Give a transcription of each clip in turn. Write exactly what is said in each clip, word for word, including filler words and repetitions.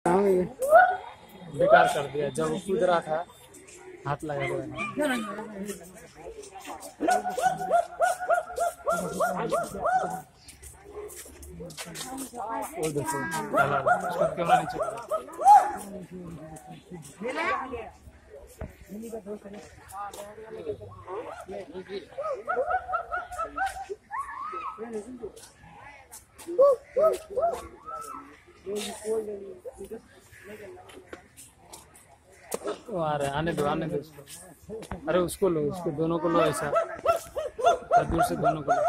बेकार कर दिया। जब वो कूद रहा था हाथ लगा दिया। वो देखो उसका कैमरा नीचे वो आ रहे, आने दो आने दो उसको। अरे उसको लो, उसको दोनों को लो, ऐसा दूर से दोनों को लो।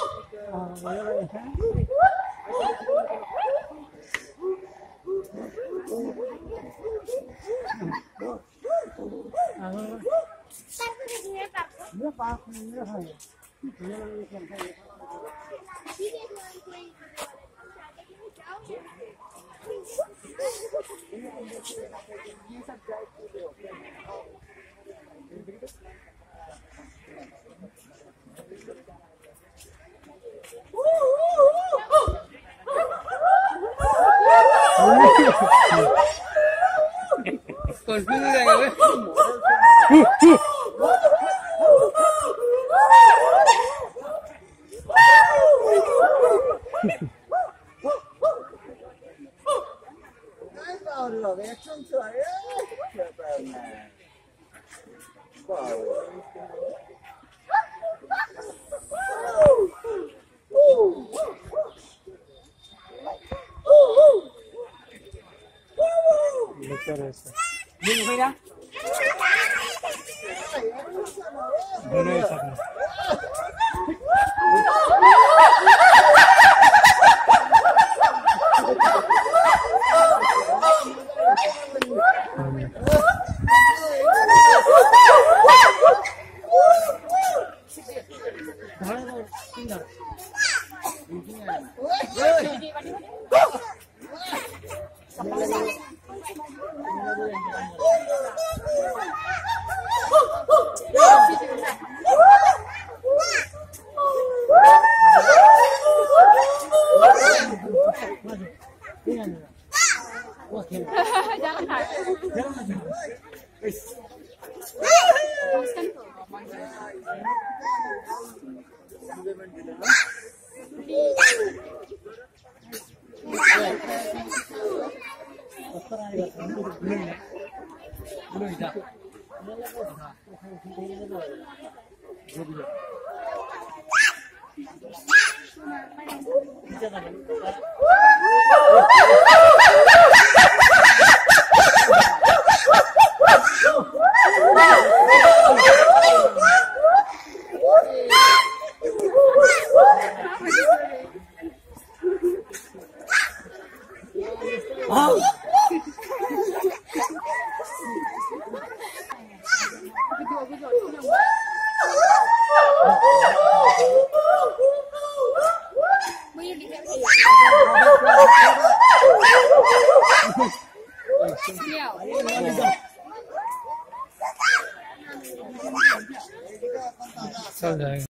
कंफ्यूज हो जाएगा वे। भैया दोनों एक साथ में चल जाएगा।